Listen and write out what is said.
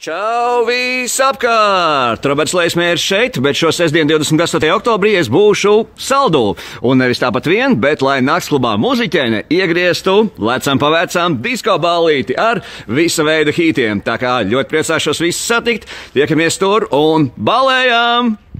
Čau, visapkārt! Roberts Leismērs šeit, bet šo sestdienu, 28. oktobrī, es būšu Saldū. Un nevis tāpat vien, bet lai naktsklubā muziķēne iegrieztu lecam pa vecām disko ballīti ar visa veida hītiem. Tā kā ļoti priecāšos visus satikt, tiekamies tur un balējām!